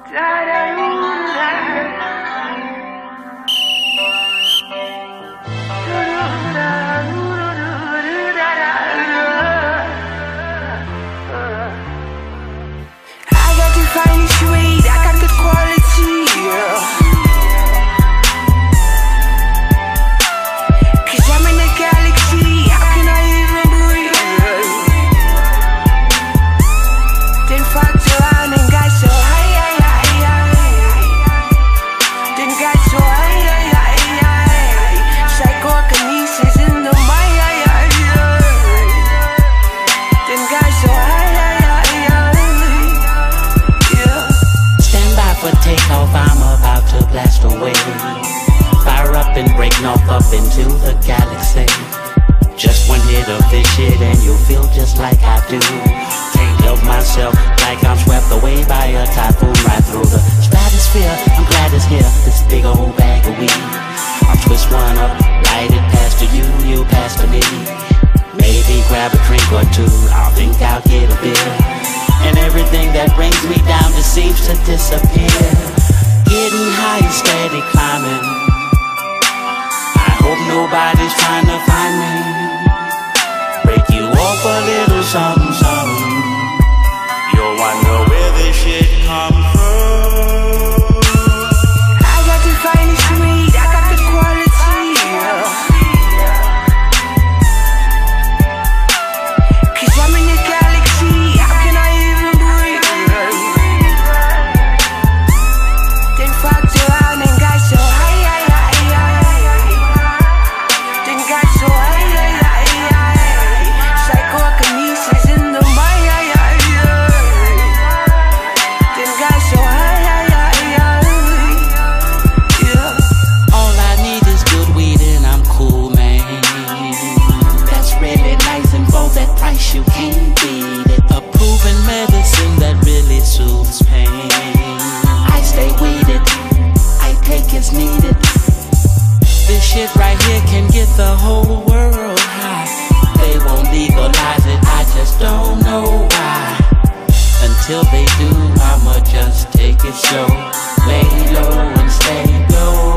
got the finest sweet, I got the quality, yeah. 'Cause I'm in the galaxy, how can I even breathe? Then fucked around and got so high, then got so high, psychokinesis in the mind, then got so high. For takeoff, I'm about to blast away. Fire up and break north up into the galaxy. Just one hit of this shit and you'll feel just like I do. Can't help myself, like I'm swept away by a typhoon right through the stratosphere. I'm glad it's here, this big old bag of weed. I'll twist one up, light it past to you, you pass to me. Maybe grab a drink or two, I'll think I'll get a beer. And everything that brings me down just seems to disappear. Getting high and steady climbing. I hope nobody's trying to find me. Break you off a little something, something. You'll wonder where this shit comes from. I got the finest sweet, I got the quality, yeah. 'Cause I'm in the galaxy, how can I even breathe? Then fucked around and got so high, then got so high, psychokinesis in the mind, then got so high, yeah. All I need is good weed and I'm cool, man. That's really nice and for that price you can't beat it. A proven medicine that really soothes pain. I stay weeded, I take as needed. This shit right here can get the whole world high. They won't legalize it, I just don't know why. Until they do, I'ma just take it slow. Lay low and stay low.